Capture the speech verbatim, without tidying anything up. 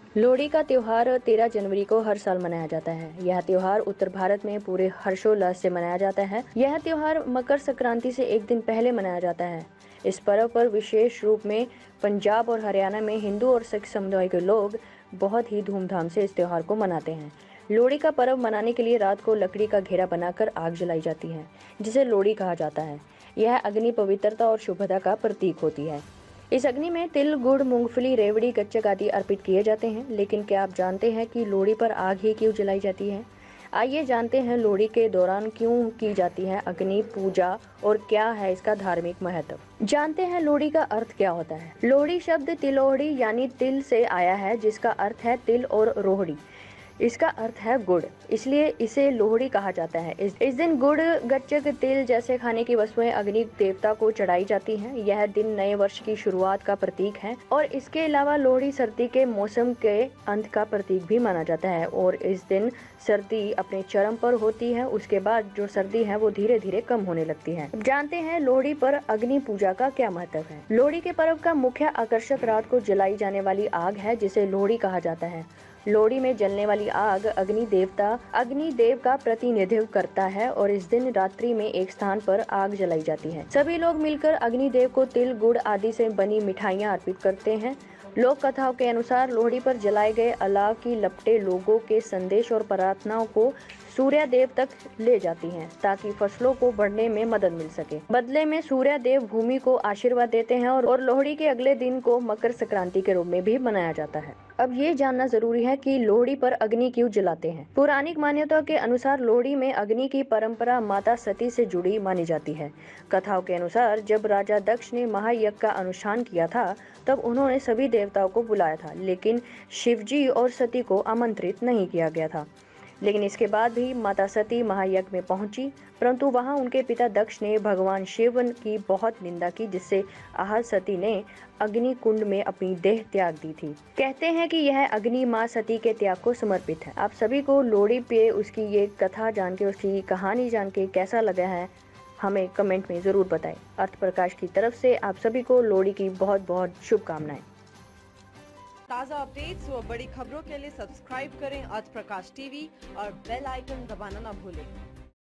लोहड़ी का त्योहार तेरह जनवरी को हर साल मनाया जाता है। यह त्योहार उत्तर भारत में पूरे हर्षोल्लास से मनाया जाता है। यह त्योहार मकर संक्रांति से एक दिन पहले मनाया जाता है। इस पर्व पर विशेष रूप में पंजाब और हरियाणा में हिंदू और सिख समुदाय के लोग बहुत ही धूमधाम से इस त्योहार को मनाते हैं। लोहड़ी का पर्व मनाने के लिए रात को लकड़ी का घेरा बनाकर आग जलाई जाती है, जिसे लोहड़ी कहा जाता है। यह अग्नि पवित्रता और शुभता का प्रतीक होती है। इस अग्नि में तिल, गुड़, मूंगफली, रेवड़ी, गच्चक आदि अर्पित किए जाते हैं। लेकिन क्या आप जानते हैं कि लोहड़ी पर आग ही क्यों जलाई जाती है? आइए जानते हैं लोहड़ी के दौरान क्यों की जाती है अग्नि पूजा और क्या है इसका धार्मिक महत्व। जानते हैं लोहड़ी का अर्थ क्या होता है। लोहड़ी शब्द तिलोहड़ी यानी तिल से आया है, जिसका अर्थ है तिल और रोहड़ी। इसका अर्थ है गुड़, इसलिए इसे लोहड़ी कहा जाता है। इस, इस दिन गुड़, गच्चक, तिल जैसे खाने की वस्तुएं अग्नि देवता को चढ़ाई जाती हैं। यह दिन नए वर्ष की शुरुआत का प्रतीक है और इसके अलावा लोहड़ी सर्दी के मौसम के अंत का प्रतीक भी माना जाता है। और इस दिन सर्दी अपने चरम पर होती है, उसके बाद जो सर्दी है वो धीरे धीरे कम होने लगती है। जानते हैं लोहड़ी पर अग्नि पूजा का क्या महत्व है। लोहड़ी के पर्व का मुख्य आकर्षक रात को जलाई जाने वाली आग है, जिसे लोहड़ी कहा जाता है। लोहड़ी में जलने वाली आग अग्नि देवता अग्निदेव का प्रतिनिधित्व करता है और इस दिन रात्रि में एक स्थान पर आग जलाई जाती है। सभी लोग मिलकर अग्निदेव को तिल, गुड़ आदि से बनी मिठाइयां अर्पित करते हैं। लोक कथाओं के अनुसार लोहड़ी पर जलाए गए अलाव की लपटें लोगों के संदेश और प्रार्थनाओं को सूर्य देव तक ले जाती हैं, ताकि फसलों को बढ़ने में मदद मिल सके। बदले में सूर्य देव भूमि को आशीर्वाद देते हैं और, और लोहड़ी के अगले दिन को मकर संक्रांति के रूप में भी मनाया जाता है। अब ये जानना जरूरी है कि लोहड़ी पर अग्नि क्यों जलाते हैं। पौराणिक मान्यताओं के अनुसार लोहड़ी में अग्नि की परंपरा माता सती से जुड़ी मानी जाती है। कथाओं के अनुसार जब राजा दक्ष ने महायज्ञ का अनुष्ठान किया था, तब उन्होंने सभी देवताओं को बुलाया था, लेकिन शिवजी और सती को आमंत्रित नहीं किया गया था। लेकिन इसके बाद भी माता सती महायज्ञ में पहुंची, परंतु वहां उनके पिता दक्ष ने भगवान शिव की बहुत निंदा की, जिससे आहत सती ने अग्नि कुंड में अपनी देह त्याग दी थी। कहते हैं कि यह अग्नि मां सती के त्याग को समर्पित है। आप सभी को लोहड़ी पे उसकी ये कथा जान के, उसकी कहानी जान के कैसा लगा है, हमें कमेंट में जरूर बताएं। अर्थ प्रकाश की तरफ से आप सभी को लोहड़ी की बहुत बहुत शुभकामनाएं। ताज़ा अपडेट्स व बड़ी खबरों के लिए सब्सक्राइब करें अर्थ प्रकाश टीवी और बेल आइकन दबाना न भूलें।